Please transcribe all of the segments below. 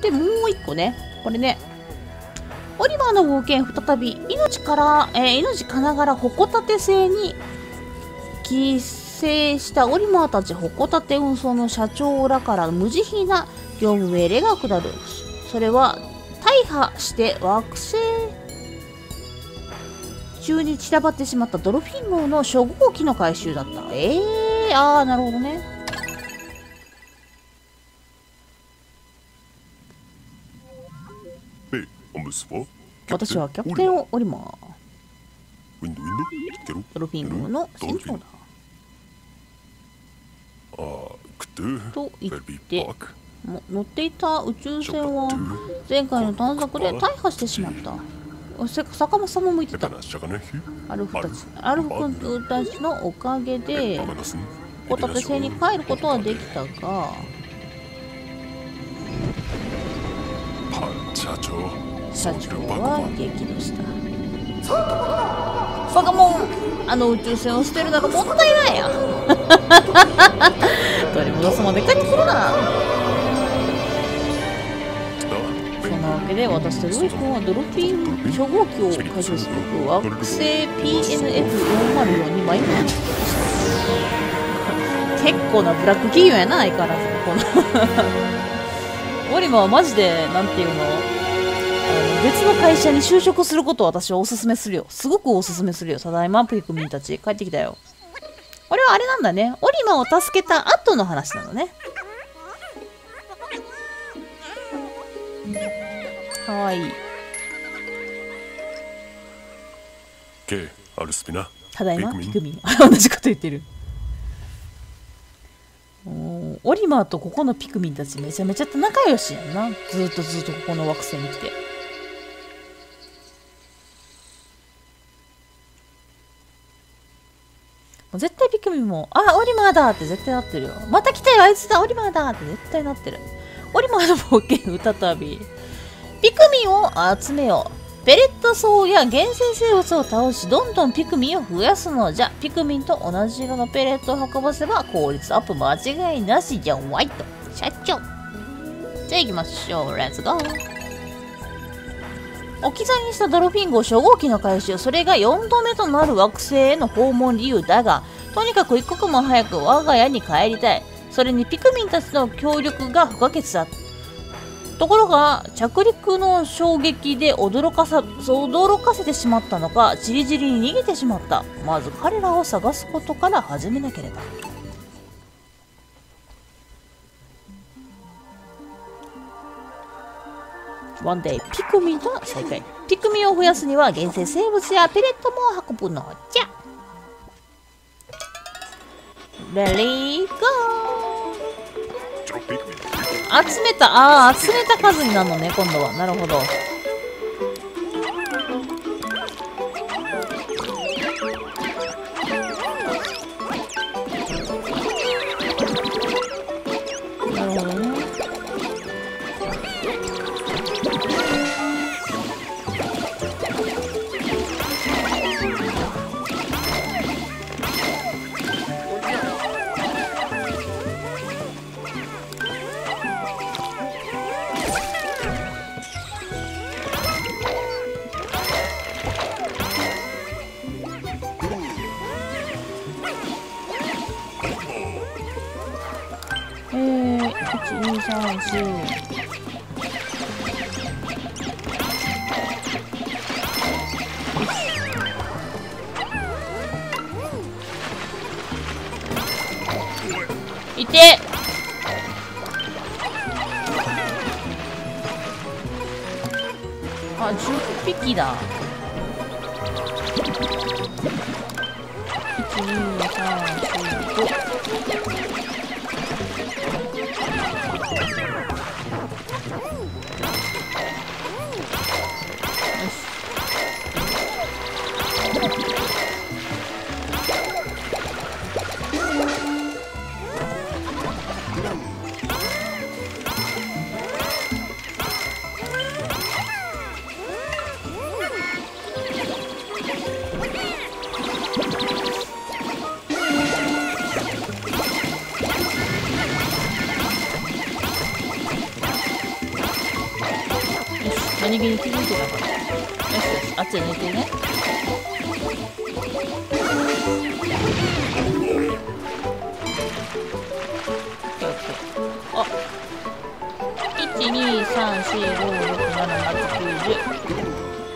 で、もう一個ね。これね。オリバーの冒険再び、命かながら矛立て星に帰省したオリマーたち矛立て運送の社長らから無慈悲な業務命令が下る。それは、大破して惑星中に散らばってしまったドルフィン号の初号機の回収だった。なるほどね。私はキャプテンオリマー。ドルフィン号の船長だ。と言って、乗っていた宇宙船は前回の探索で大破してしまった。坂本さんも向いてた。アルフ君たちのおかげでホタテ星に帰ることはできたが、社長は激怒した。バカモン、あの宇宙船を捨てるならもったいないや。取り戻すまで帰ってくるな。そんなわけで私とロイ君はドルフィン初号機を回収する惑星 PNF404 に迷い込みました。結構なブラック企業やな、相変わらず。オリマはマジでなんていうの、別の会社に就職することを私はおすすめするよ。すごくおすすめするよ。ただいまピクミンたち帰ってきたよ。これはあれなんだね。オリマを助けた後の話なのね。かわいい。ただいまピクミン。同じこと言ってる。オリマーとここのピクミンたちめちゃめちゃ仲良しやんな。ずっとここの惑星に来て。絶対ピクミンも、オリマーだって絶対なってるよ。また来たよ、あいつだ、オリマーだって絶対なってる。オリマーの冒険再び。ピクミンを集めよう。ペレット層や原生生物を倒し、どんどんピクミンを増やすのじゃ。ピクミンと同じ色のペレットを運ばせば効率アップ間違いなしじゃんわいと。社長。じゃあ行きましょう。レッツゴー。置き去りにしたドルフィン号初号機の回収、それが4度目となる惑星への訪問理由だが、とにかく一刻も早く我が家に帰りたい。それにピクミンたちの協力が不可欠だ。ところが、着陸の衝撃で驚かせてしまったのか、じりじりに逃げてしまった。まず彼らを探すことから始めなければ。ワンデーピクミンと再会。ピクミンを増やすには原生生物やペレットも運ぶのじゃ。レディーゴー。集めた数になるのね、今度は。なるほど。なるほどね。いて。10匹だ。1、2、3、4、5。 何気に気づいてたから。よしよし、あっちで寝てね。あ、12345678910。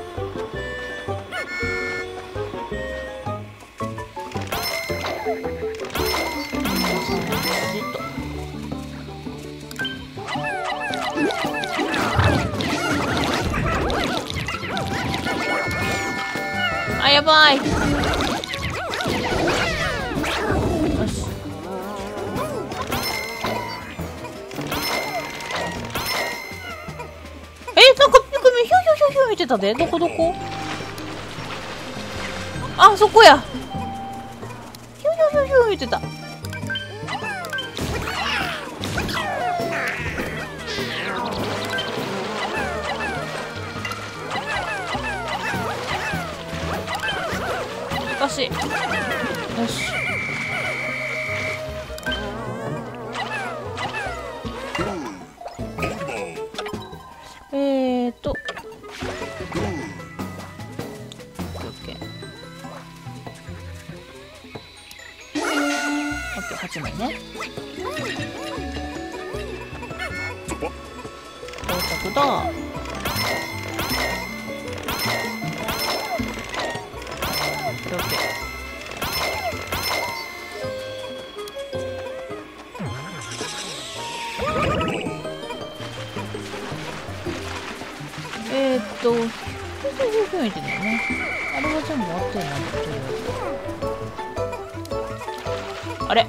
あ、やばい。よし。なんかピクミンヒュヒュヒュヒュ見てたで。どこどこ？あ、そこや。ヒュヒュヒュヒュ見てた。しかし、よし。8枚ね。到着だ。ふふふふいてるよね。あれは全部終わってるな、とりあえず。あれ？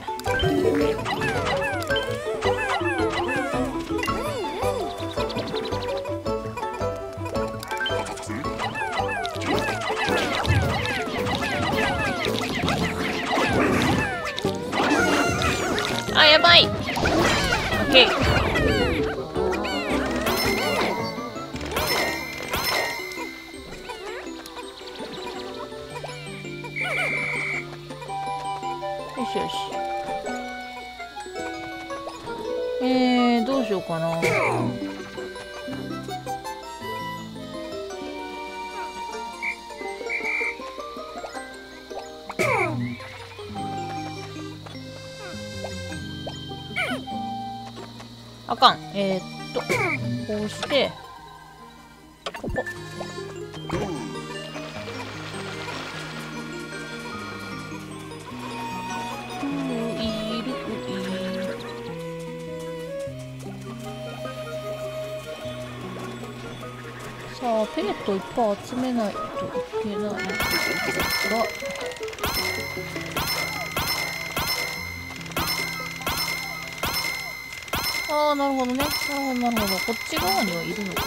あ、やばい。オッケー。よしよし。どうしようかな。あかん。こうして、ここ。さあ、ペレットいっぱい集めないといけないが。ああ、なるほどね。なるほど、なるほど。こっち側にはいるのか。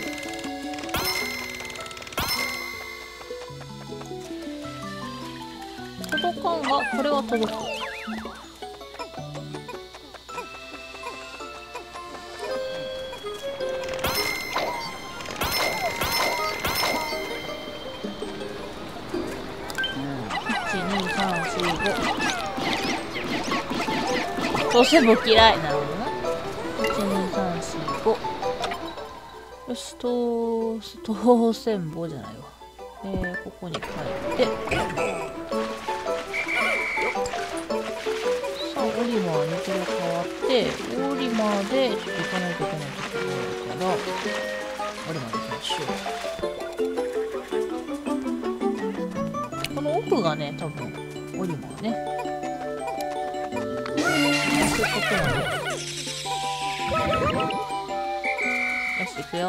届かんが、これは届く。どうせも嫌い。なるほどな。12345。よし、当選簿じゃないわ。ここに書いて。さあ、オリマーにこれ変わって、オリマーでちょっと行かないといけないところがあるから、オリマーで行きましょう。この奥がね、多分、オリマーね。そういうことなんで。よし、行くよ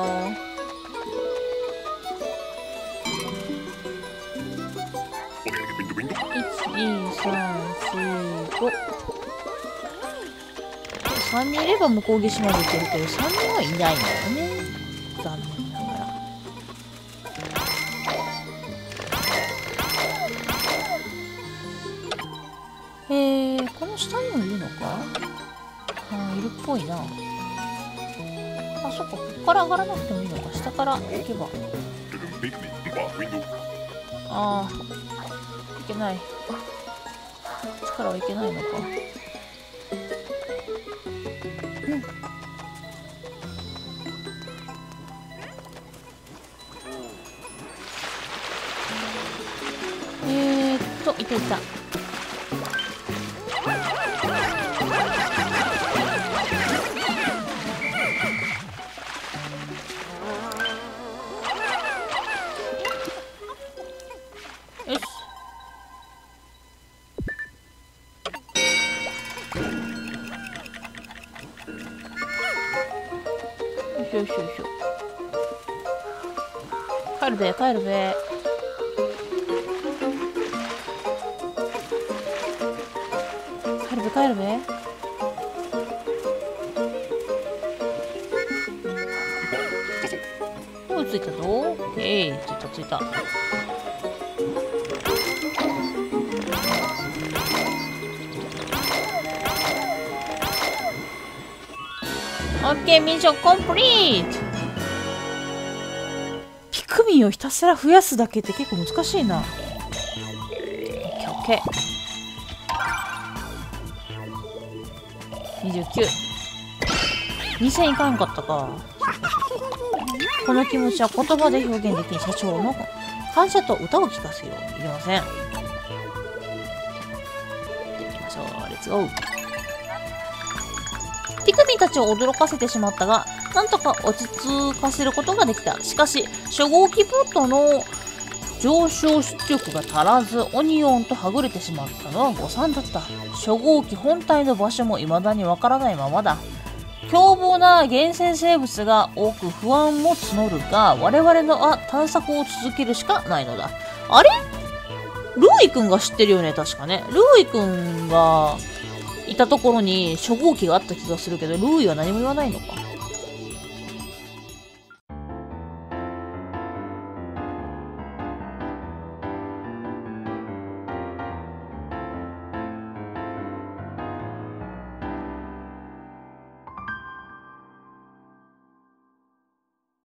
12345。3人いれば向こう岸まで行けるけど、3人はいないんだよね。残念ながら。この下にもいるのか？いるっぽいな。あ、そっか、ここから上がらなくてもいいのか。下から行けば。ああ、いけない。こっちからはいけないのか。 いたいた。よし。よしよしよしよ。帰るべ帰るべ。帰るべ帰るべ。おい、ついたぞ。ついたついた。オッケー、ミッションコンプリート。ピクミンをひたすら増やすだけって結構難しいな。オッケーオッケー。29。2000いかんかったか。この気持ちは言葉で表現できん社長の感謝と歌を聴かせよう。いりません。行ってみましょう。レッツゴー。ピクミンたちを驚かせてしまったが、なんとか落ち着かせることができた。しかし、初号機ポットの上昇出力が足らず、オニオンとはぐれてしまったのは誤算だった。初号機本体の場所も未だにわからないままだ。凶暴な厳選生物が多く不安も募るが、我々の探索を続けるしかないのだ。あれ？ルーイ君が知ってるよね、確かね。ルーイ君がいたところに初号機があった気がするけど、ルーイは何も言わないのか。